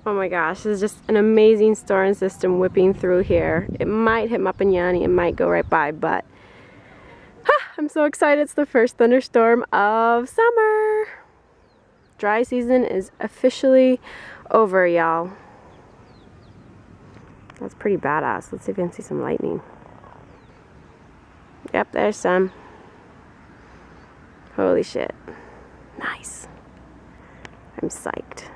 Oh my gosh, this is just an amazing storm system whipping through here. It might hit Mapanyani, it might go right by, but I'm so excited. It's the first thunderstorm of summer. Dry season is officially over, y'all. That's pretty badass. Let's see if we can see some lightning. Yep, there's some. Holy shit. Nice. I'm psyched.